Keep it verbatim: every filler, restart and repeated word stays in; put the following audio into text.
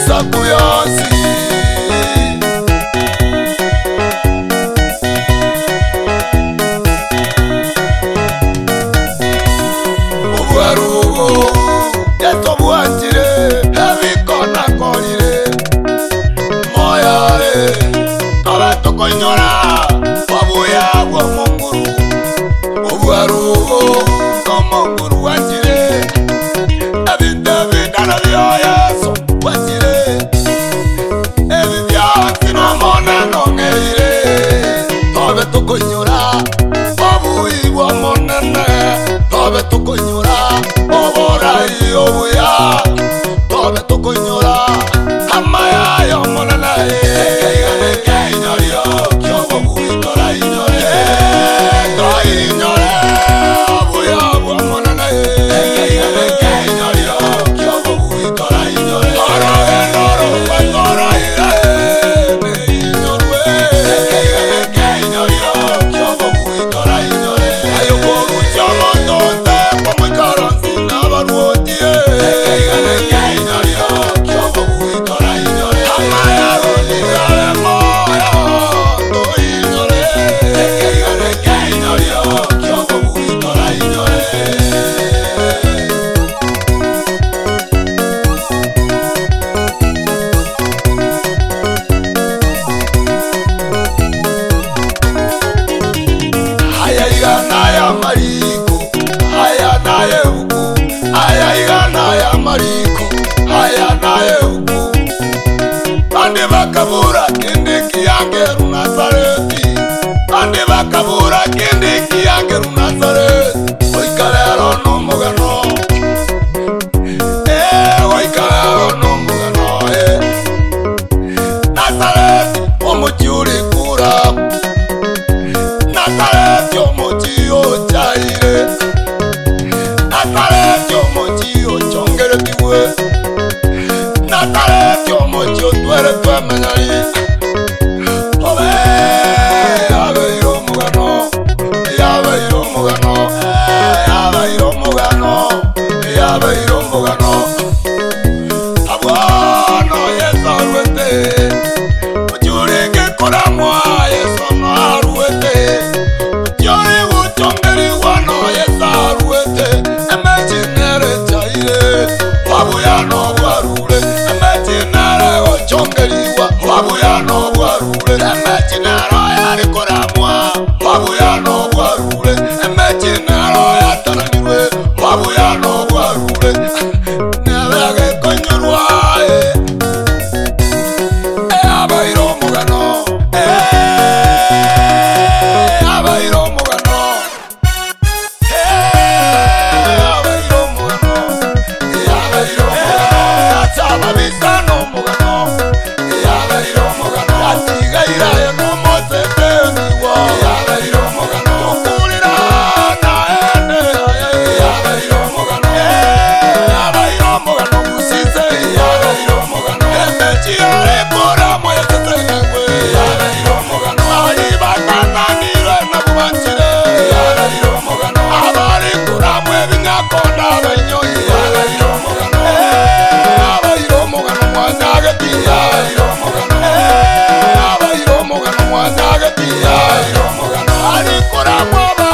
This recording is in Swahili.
Sakuyosi Ubuarugo Yeto buantire Heavy kona korire Moya e Tobe toko inyora Wabuya wa monguru Ubuarugo No monguru wantire Ebi debi dana vioya So wantire Ebi via Fino mona no ngeire Tobe toko inyora Wabuyi wa monene Tobe toko inyora Obora i obuya Tobe toko inyora Amaya yo monene Ekeiga neke inyorio Kyo wabuyi tora inyore Tora inyore Obuya wa monene Ekeiga neke inyorio Kyo wabuyi tora inyore Tora enoro wa tora ire Me inyorwe Ekeiga neke inyorio Kyo wabuyi tora inyore Ayo bogu chomo tonte Como karansi na baruotie Ekeiga neke inyorio Kyo wabuyi tora inyore Amaya roli gare moyo To inyore Ekeiga neke inyorio Kyo wabuyi tora inyore Haya igana ya mariko Haya na ye uku Haya igana ya mariko Haya na ye uku Ande bakabura kende kiyangeru Nazareti Ande bakabura kende kiyangeru Nazareti Oikalero no mugano Eh, oikalero no mugano eh Nazareti omuchi uri kura Nazareti omuchi ochaire Nazareti omuchi ochongeretiwe Nazareti omuchi otwere twemenari Obe, yabeiro mugano Yabeiro mugano Yabeiro mugano Yabeiro mugano Abwano yeso aruete Uchurike koramwa yeso no aruete Uchuri uchongeri wano yeso aruete Emechinere chaire Wabuya no warure Emechinere ochongeri wa Wabuya no warure Emechinero yari koramwa Wabuya no warure Emechinero yataranyurwe Wabuya no warure Nebege konyorwa eh Eh abairo mugano Eh abairo mugano Eh abairo mugano Eh abairo mugano Achaba bisano mugano Eh abairo mugano Atiga irayo no mosete niwo Eh abairo mugano Ukulira na ene Eh abairo mugano Eh abairo mugano Usise Eh abairo mugano Emechi ore kora moya tetenengwe Eh abairo mugano Ahiba kananire na kubanchire Eh abairo mugano Abari kura mwe bingakonda benyo Eh abairo mugano Eh abairo mugano mwanyageti Eh abairo mugano Eh abairo mugano mwanyageti Eh abairo mugano Ari kura mwe